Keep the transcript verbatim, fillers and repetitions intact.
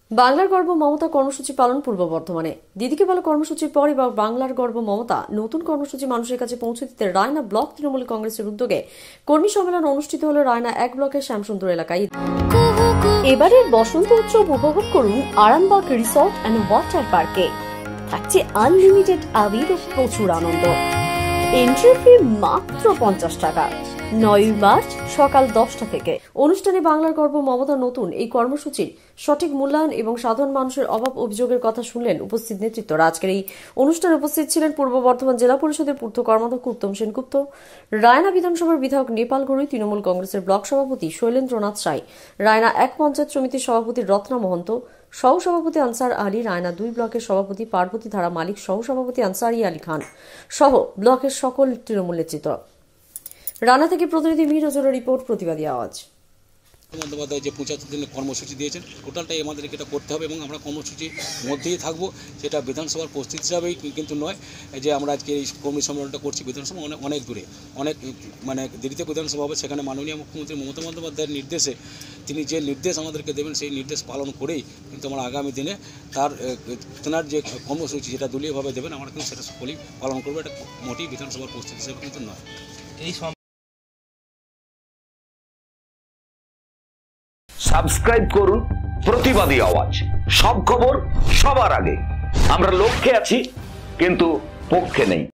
বাংলার গর্ব মমতা কর্মসূচি পালন পূর্ব বর্ধমানে। দিদিকে বলা কর্মসূচির পর এবার বাংলার গর্ব মমতা নতুন কর্মসূচি মানুষের কাছে পৌঁছে দিতে রায়না ব্লক তৃণমূল কংগ্রেসের উদ্যোগে কর্মী সম্মেলন অনুষ্ঠিত হল রায়না এক ব্লকের শ্যামসুন্দর এলাকায়। এবারের বসন্ত উৎসব উপভোগ করুন আরামবাগ রিসর্ট অ্যান্ড ওয়াটার পার্কে। থাকছে আনলিমিটেড আবির ও প্রচুর আনন্দ। এন্ট্রি ফি মাত্র পঞ্চাশ টাকা। নয় মার্চ সকাল দশটা থেকে অনুষ্ঠানে বাংলার গর্ব মমতা নতুন এই কর্মসূচির সঠিক মূল্যায়ন এবং সাধারণ মানুষের অভাব অভিযোগের কথা শুনলেন উপস্থিত নেতৃত্বরা। আজকের এই অনুষ্ঠানে উপস্থিত ছিলেন পূর্ব বর্ধমান জেলা পরিষদের পূর্ত কর্মাধ্যক্ষ উত্তম সেনগুপ্ত, রায়না বিধানসভার বিধায়ক নেপাল ঘড়ুই, তৃণমূল কংগ্রেসের ব্লক সভাপতি শৈলেন্দ্রনাথ সাই, রায়না এক পঞ্চায়েত সমিতির সভাপতি রত্না মহন্ত, সহ সভাপতি আনসার আলী, রায়না দুই ব্লকের সভাপতি পার্বতী ধারা মালিক, সহ সভাপতি আনসারি আলী খান সহ ব্লকের সকল তৃণমূল নেতৃত্ব। রানা থেকে প্রতিনিধি মিরজোরের রিপোর্ট, প্রতিবাদী আওয়াজ। বন্দ্যোপাধ্যায় যে পঁচাত্তর দিনের কর্মসূচি দিয়েছেন, টোটালটাই আমাদেরকে এটা করতে হবে এবং আমরা কর্মসূচির মধ্যেই থাকবো। সেটা বিধানসভার প্রস্তুতি হিসাবেই কিন্তু নয় যে আমরা আজকে এই কর্মী সম্মেলনটা করছি। বিধানসভা অনেক অনেক দূরে, অনেক মানে দেরিতে বিধানসভা হবে। সেখানে মাননীয় মুখ্যমন্ত্রী মমতা বন্দ্যোপাধ্যায়ের নির্দেশে তিনি যে নির্দেশ আমাদেরকে দেবেন সেই নির্দেশ পালন করেই কিন্তু আমরা আগামী দিনে তার তেনার যে কর্মসূচি যেটা দলীয়ভাবে দেবেন আমরা কিন্তু সেটা সকলেই পালন করবো। এটা মোটেই বিধানসভার প্রস্তুতি হিসাবে কিন্তু নয়। এই সাবস্ক্রাইব করুন প্রতিবাদী আওয়াজ, সব খবর সবার আগে। আমরা লক্ষ্যে আছি কিন্তু পক্ষে নেই।